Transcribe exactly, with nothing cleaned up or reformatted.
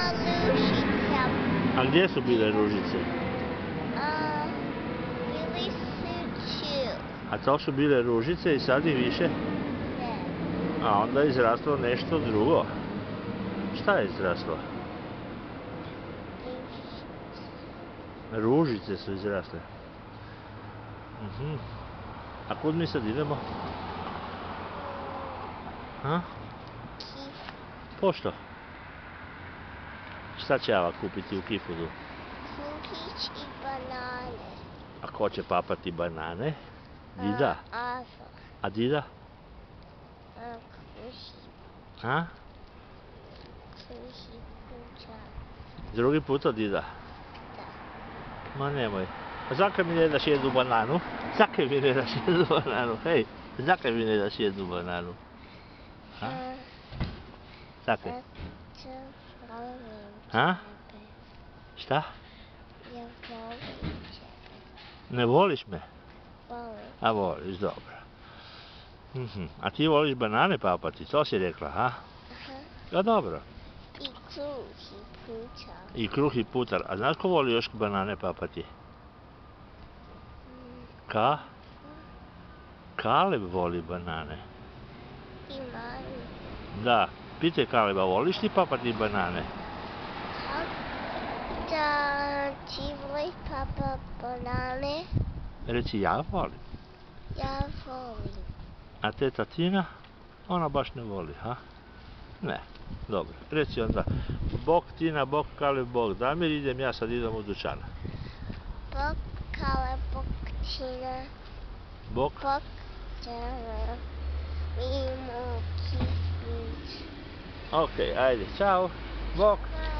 ružica. A gdje su bile ružice? A, bili su tu. A to su bile ružice i sad ih više? Ne. A onda je izraslo nešto drugo. Šta je izraslo? Ružice su izrasle. Mhm. A kud mi sad idemo? A? Kif. Pošto? Šta će Ava kupiti u Kifudu? Kruhić i banane. A ko će papati banane? Dida. A, Ava. A Dida? A, kruhi. A? Kruhi puta. Drugi put od Dida? Da. Ma nemoj. A zakaj mi ne daš jednu bananu? Zakaj mi ne daš jednu bananu? Hej, zakaj mi ne daš jednu bananu? A? A, Zakaj? zato volim A? tebe. Šta? Ja volim tebe. Ne voliš me? Volim. A voliš, dobro. Mhm. A ti voliš banane papati, to si rekla, ha? Aha. A dobro. I kruhi puta. I kruh i putar. A znaš ko voli još banane papati? Mm, Ka? Kaleb voli banane. I mali. Da. Pitaj Kaleba, voliš ti papati banane? Da ti voli papa banane? Reci, ja volim. Ja volim. A teta Tina? Ona baš ne voli, ha? Ne. Dobro. Reci onda, bok Tina, bok Kaleb, bok Damir, idem ja, sad idem u dućan. Bok kale, bok tina, Bok? bok dana. Mi mu kifić. Okej, ajde, čao. Bok.